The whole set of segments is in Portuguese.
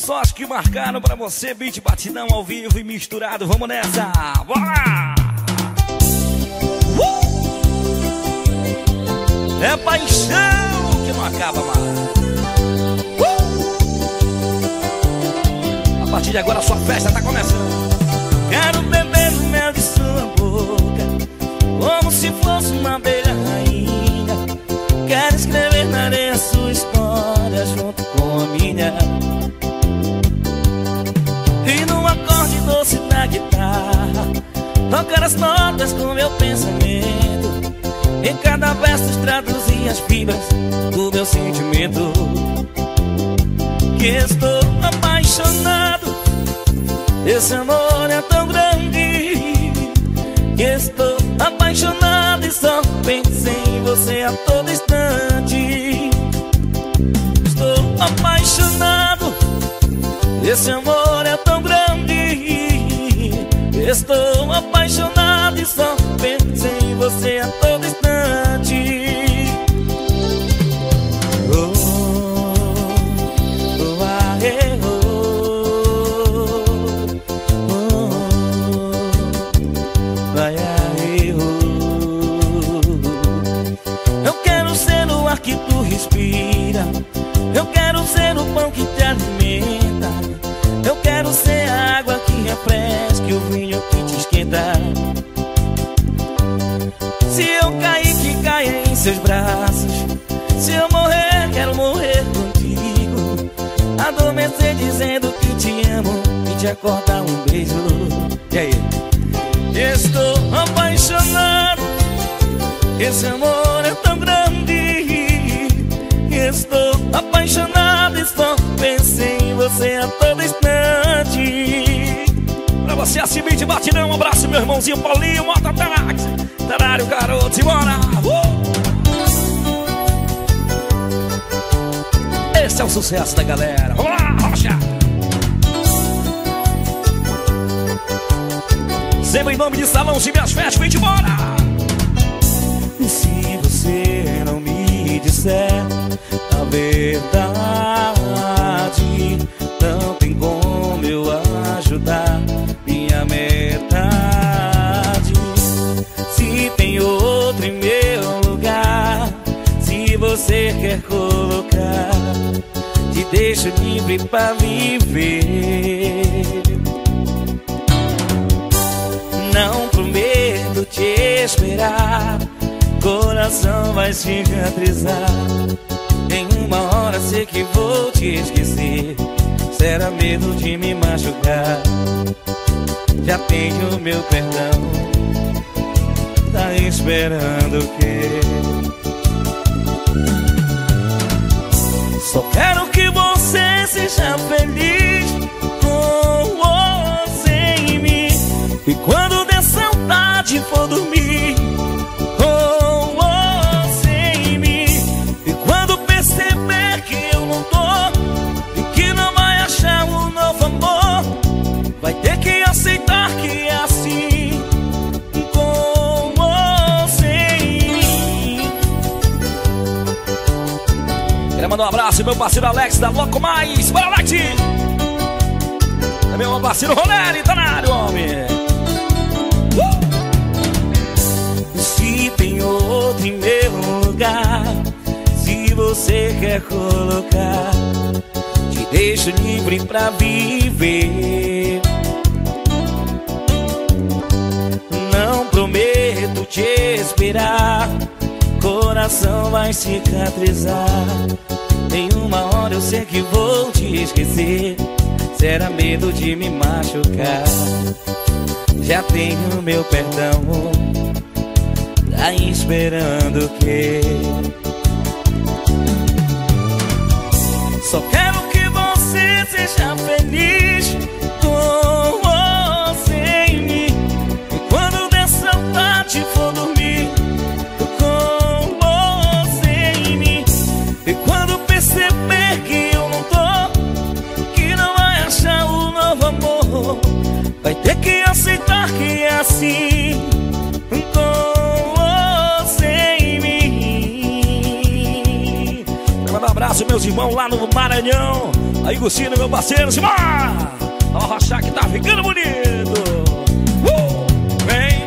Só as que marcaram pra você, beat batidão ao vivo e misturado. Vamos nessa, bora! É paixão que não acaba mais. A partir de agora a sua festa tá começando. Quero beber o mel de sua boca, como se fosse uma abelha rainha. Quero escrever na areia sua história junto com a minha. E no acorde doce da guitarra tocar as notas com meu pensamento. Em cada verso traduzir as fibras do meu sentimento. Que estou apaixonado, esse amor é tão grande. Que estou apaixonado e só penso em você a todo instante. Estou apaixonado, esse amor é tão grande. Estou apaixonado e só penso em você a todo instante. Oh, oh, ah, oh, oh, vai, eu quero ser o ar que tu respira. Eu quero ser o pão que te alimenta. Eu quero ser a água que refresca e o vinho que te esquenta. Se eu cair, que caia em seus braços. Se eu morrer, quero morrer contigo. Adormecer dizendo que te amo e te acordar um beijo. E aí? Estou apaixonado, esse amor é tão grande. Estou apaixonado e só penso em você a todo instante. Pra você, a Cimite Batidão, um abraço, meu irmãozinho Paulinho, Mototáxi, Tarário, garoto, simbora! Esse é o sucesso da galera. Vamos lá, Rocha! Sempre em nome de Salão de Minhas Festas, vem embora! E se você não me disser a verdade, não tem como eu ajudar minha metade. Se tem outro em meu lugar, se você quer colocar, te deixo livre pra viver. Não prometo te esperar, coração vai cicatrizar. Em uma hora sei que vou te esquecer. Será medo de me machucar. Já tenho meu perdão, tá esperando o quê? Só quero que você seja feliz com você em mim. E quando der saudade for dormir com você em mim. E quando perceber que eu não tô e que não vai achar um novo amor, vai ter que aceitar que é assim com você em mim. Quero mandar um abraço meu parceiro Alex da Loco Mais. Bora, Alex! É meu parceiro Ronelli, tá na área, homem. Se tem outro em meu lugar, se você quer colocar, te deixo livre pra viver. Não prometo te esperar, coração vai cicatrizar. Em uma hora eu sei que vou te esquecer. Será medo de me machucar. Já tenho meu perdão, tá esperando o quê? Só quero que você seja feliz com você em mim. E quando der saudade for dormir com você em mim. E quando perceber que eu não tô, que não vai achar um novo amor, vai ter que aceitar que é assim com você em mim. abraço, meus irmãos lá no Maranhão. Aí, Gustino, meu parceiro, Simar. Ó, o Rochá que tá ficando bonito. Vem.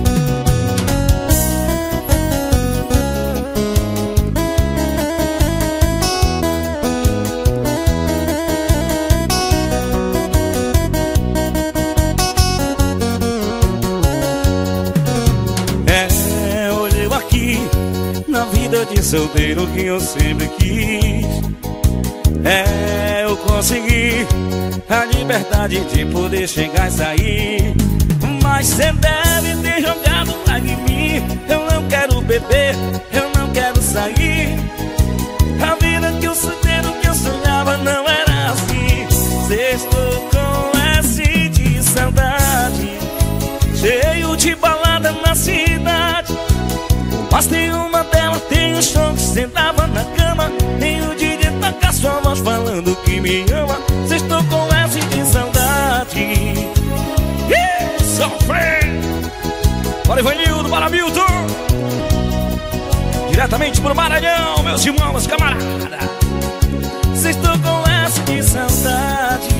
Olhei aqui na vida de solteiro que eu sempre quis. Eu consegui a liberdade de poder chegar e sair. Mas cê deve ter jogado pra mim. Eu não quero beber, eu não quero sair. A vida que eu solteiro que eu sonhava não era assim. Cê estou com S de saudade, cheio de balada na cidade. Mas tem uma delas, tem um show que sentava na cama. Tem o DJ tocar sua voz falando que me ama. Cê estou com S de saudade. Sofre! Bora, Ivanildo, bora, Milton! Diretamente pro Maranhão, meus irmãos, camarada. Cê estou com S de saudade.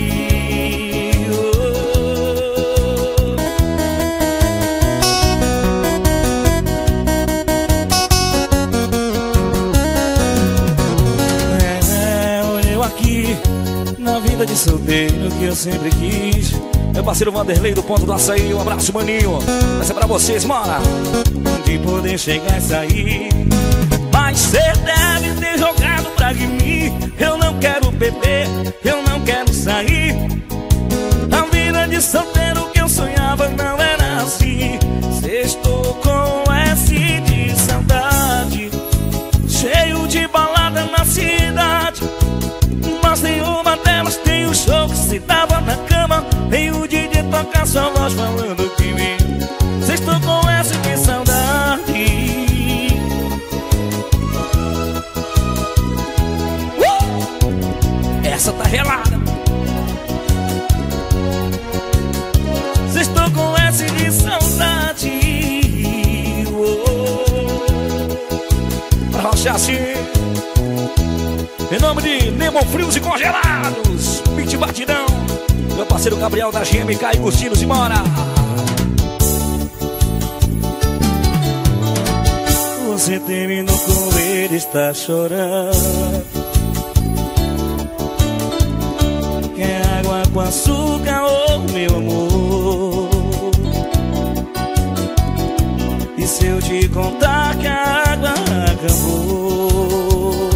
Na vida de solteiro que eu sempre quis. Meu parceiro Vanderlei do Ponto do Açaí, um abraço, maninho. Essa é pra vocês, mora. De poder chegar e sair. Mas cê deve ter jogado pra mim. Eu não quero beber, eu não quero sair. A vida de solteiro que eu sonhava não era assim. Cê estou com S de saudade, cheio de balada na cidade. Mas nenhuma delas tem um show que se dava na cama. Tem o DJ tocar sua voz falando que me... Cê estou com essa de saudade. Essa tá relada. Cê estou com essa de saudade. Pra rochar assim. Em nome de Nemo Frios e Congelados, Pit Batidão, meu parceiro Gabriel da GMK e Gustino Simora. Você terminou com ele, está chorando. Quer água com açúcar, oh meu amor? E se eu te contar que a água acabou?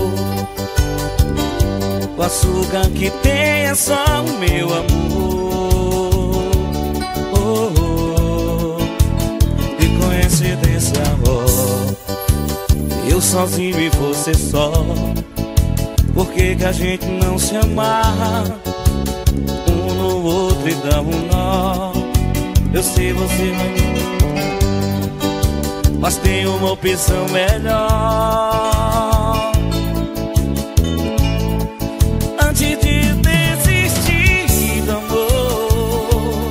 O açúcar que tem é só o meu amor. Oh, oh. E coincidência, oh, eu sozinho e você só. Por que que a gente não se amarra um no outro e dá um nó? Eu sei você vai, mas tem uma opção melhor. Antes de desistir do amor,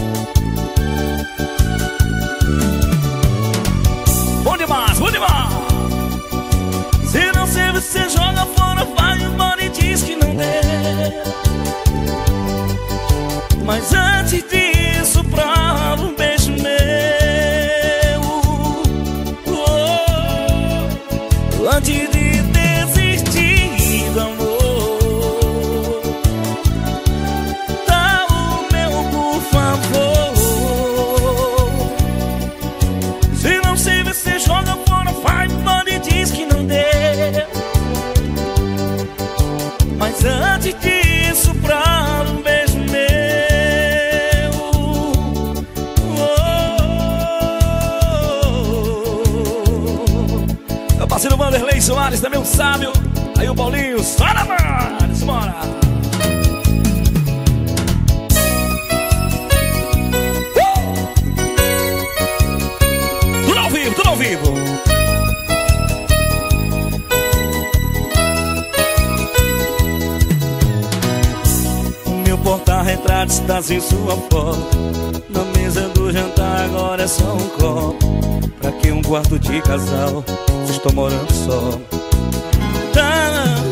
bom demais, bom demais. Se não serve, você joga fora, vai embora e diz que não deu. Mas antes disso, prova um beijo meu. Oh, antes de desistir do amor, joga fora, vai embora e diz que não deu. Mas antes disso, pra um beijo meu. Oh, meu parceiro Vanderlei Soares, também um sábio. Aí o Paulinho, Sara Mares, bora! Tudo ao vivo. O meu porta-retrato está sem sua foto. Na mesa do jantar agora é só um copo. Pra que um quarto de casal se estou morando só?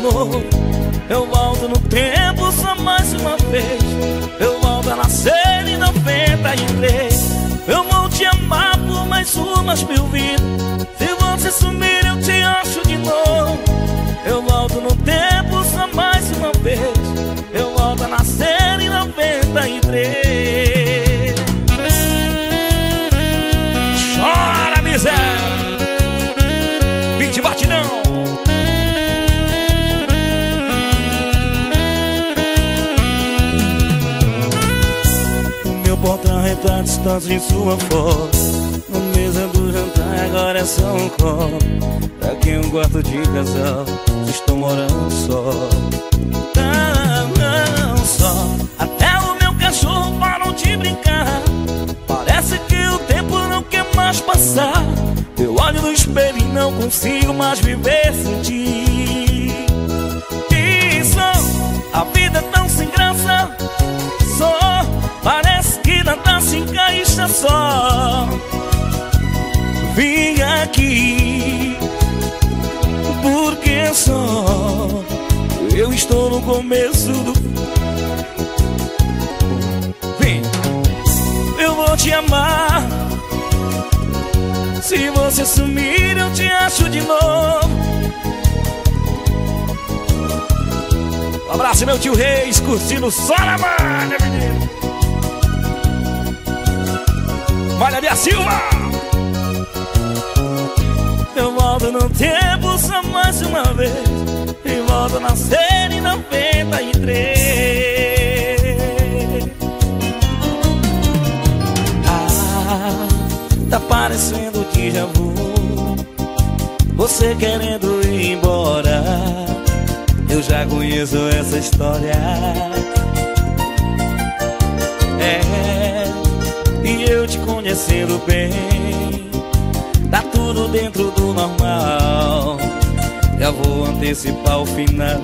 novo. Eu volto no tempo só mais uma vez. Eu volto a nascer em 93. Eu vou te amar por mais umas 1000 vidas. Se você sumir eu te acho de novo. Eu volto no tempo só mais uma vez. Eu volto a nascer em 93. Chora, miséria, beat batidão. Meu porta-retrato está em sua foto. Na mesa do jantar agora é só um copo. Daqui um quarto de casal, estou morando só. Não só. Até o meu cachorro parou de brincar. Parece que o tempo não quer mais passar. Eu olho no espelho e não consigo mais viver sem ti. E só, a vida é tão sem graça. Só, parece que nada se encaixa só. Vim aqui, porque só eu estou no começo do... Vem, eu vou te amar. Se você sumir eu te acho de novo. Um abraço, meu tio Reis, curtindo só na manha, menino. Olha, minha Silva. Eu volto no tempo só mais uma vez. E volto a nascer em 93. Tá parecendo déjà vu. Você querendo ir embora. Eu já conheço essa história. E eu te conhecendo bem. Tá tudo dentro do normal. Já vou antecipar o final.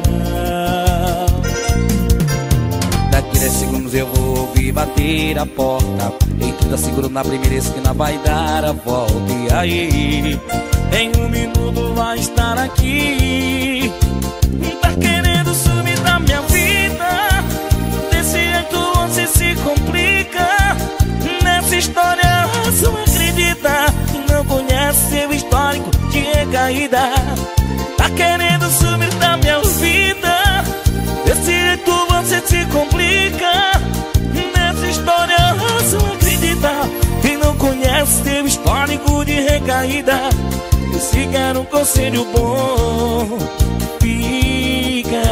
Daqui 10 segundos eu vou ouvir bater a porta. Em 30 segundos na primeira esquina vai dar a volta. E aí, em 1 minuto vai estar aqui. Tá querendo sumir da minha vida. Desse jeito você se complica. Nessa história você não acredita. Não conhece seu histórico de recaída. Tá querendo sumir da minha vida. Desse jeito você se complica. Nessa história você não acredita. Quem não conhece seu histórico de recaída. E se quer um conselho bom, fica.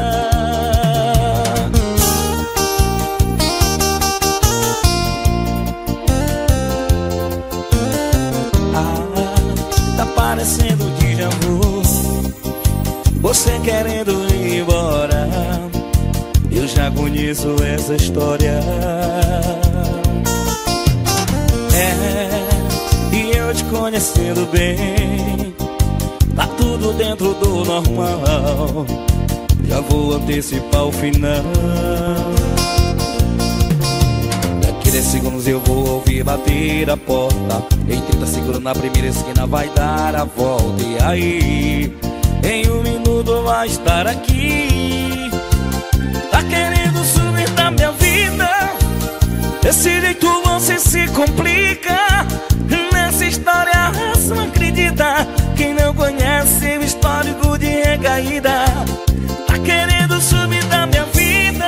Tá parecendo déjà vu. Você querendo ir embora. Eu já conheço essa história. E eu te conhecendo bem. Tá tudo dentro do normal. Já vou antecipar o final. Daqui 10 segundos eu vou ouvir bater a porta. Em 30 segundos na primeira esquina vai dar a volta. E aí, em 1 minuto vai estar aqui. Tá querendo sumir da minha vida. Desse jeito você se complica. Nessa história você não acredita. Quem não conhece seu histórico de recaída. Tá querendo sumir da minha vida.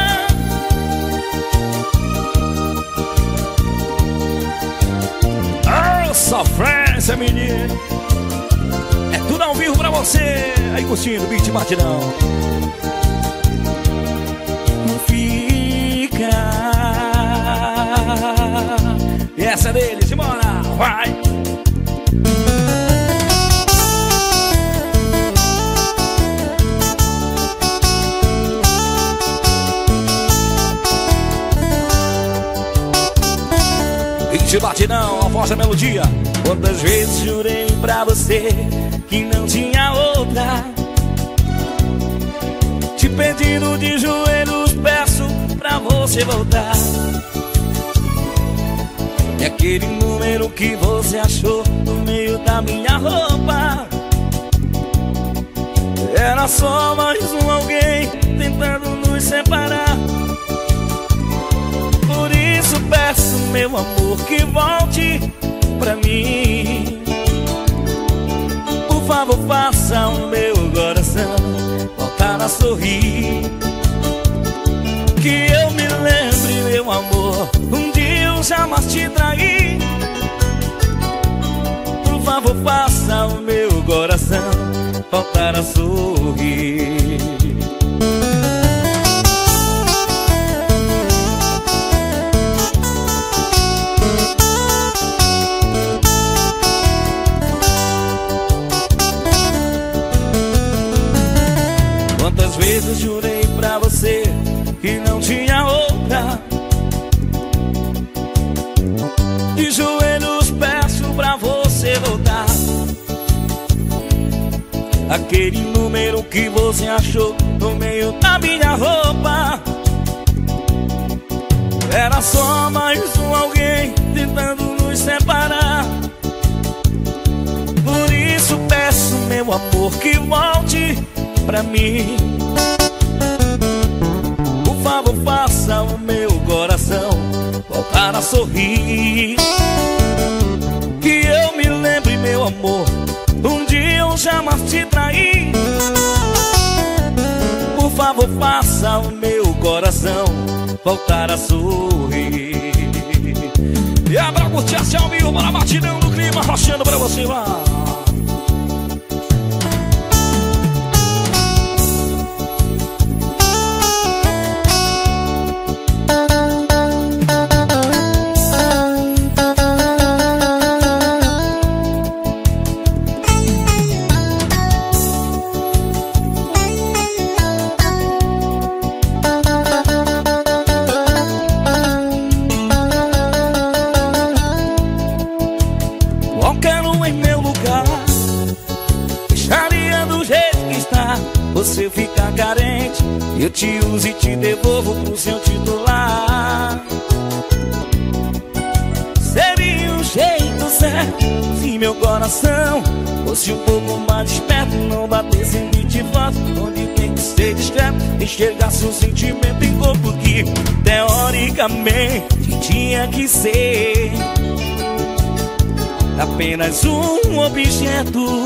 Oh, sofrência, menino. É tudo ao vivo pra você. Aí curtindo, beat batidão. Fica. E essa é dele, simbora, vai. Beat batidão, a voz da melodia. Quantas vezes jurei pra você que não tinha outra. Te pedindo de joelhos, peço pra você voltar. E aquele número que você achou no meio da minha roupa Era só mais um alguém tentando nos separar. Por isso peço, meu amor, que volte pra mim. Por favor, faça o meu coração voltar a sorrir. Que eu me lembre, meu amor, um dia eu jamais te traí. Por favor, faça o meu coração voltar a sorrir. Quantas vezes jurei pra você que não tinha outra. De joelhos peço pra você voltar. Aquele número que você achou no meio da minha roupa era só mais um alguém tentando nos separar. Por isso peço, meu amor, que volte pra mim. Por favor, faça o meu coração voltar a sorrir. Que eu me lembre, meu amor, um dia eu jamais te traí. Por favor, faça o meu coração voltar a sorrir. E é pra curtir assim ao vivo, para a batidão do clima, rochando pra você lá. Você fica carente, eu te uso e te devolvo pro seu titular. Seria o jeito certo se meu coração fosse um pouco mais esperto, não batesse em de foto, onde tem que ser discreto, enxergasse um sentimento em corpo que teoricamente tinha que ser apenas um objeto.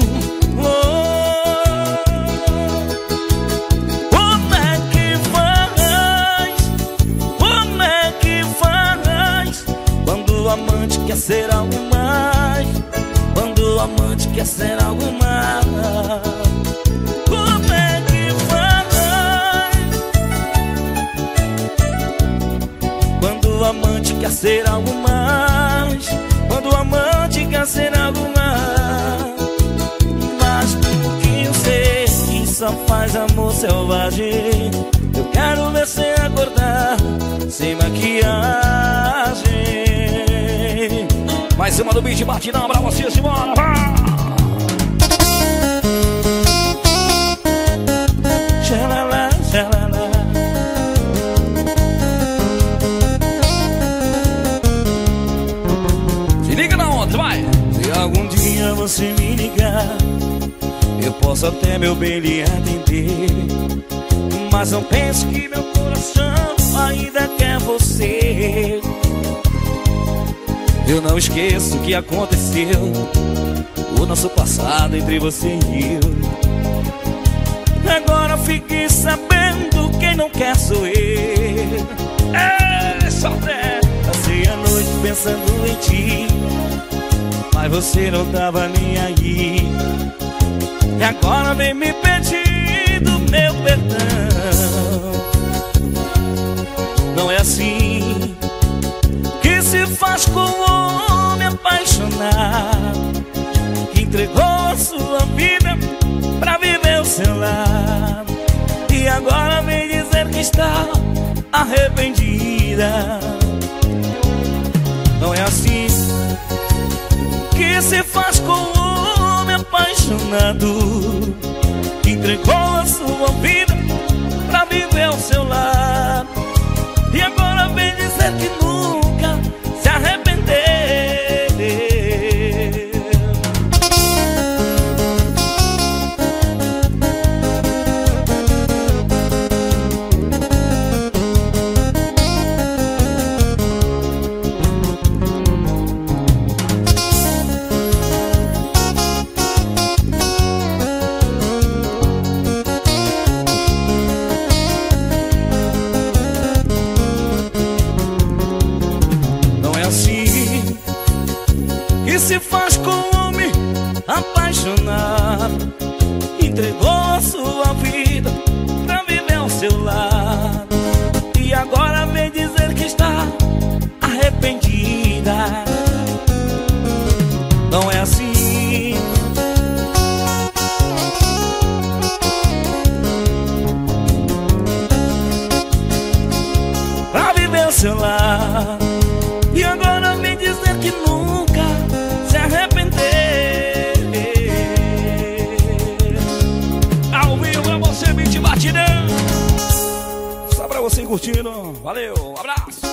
Quando o amante quer ser algo mais, quando o amante quer ser algo mais, como é que faz? Quando o amante quer ser algo mais, quando o amante quer ser algo mais. Mas porque eu sei que só faz amor selvagem, eu quero ver você acordar sem maquiagem. Mais uma do beat batidão pra você, simbora! Xalala, xalala. Se liga na onda, vai! Se algum dia você me ligar, eu posso até, meu bem, lhe atender, mas não pense que meu coração ainda quer você. Eu não esqueço o que aconteceu, o nosso passado entre você e eu. Agora fique sabendo, quem não quer sou eu. Só passei a noite pensando em ti, mas você não tava nem aí. E agora vem me pedindo meu perdão. Não é assim que se faz com o homem apaixonado, que entregou a sua vida pra viver o seu lado. E agora vem dizer que está arrependida. Não é assim que se faz com o homem apaixonado, que entregou a sua vida pra viver o seu lado. E agora vem dizer que nunca se arrependeu. se faz com um homem apaixonado? Entregou a sua vida pra viver ao seu lado, e agora vem dizer que está arrependida. Não é assim. Pra viver ao seu lado, e agora vem dizer que nunca se arrependeu. Ao vivo é você, Beat Batidão. Só pra você curtindo. Valeu, um abraço.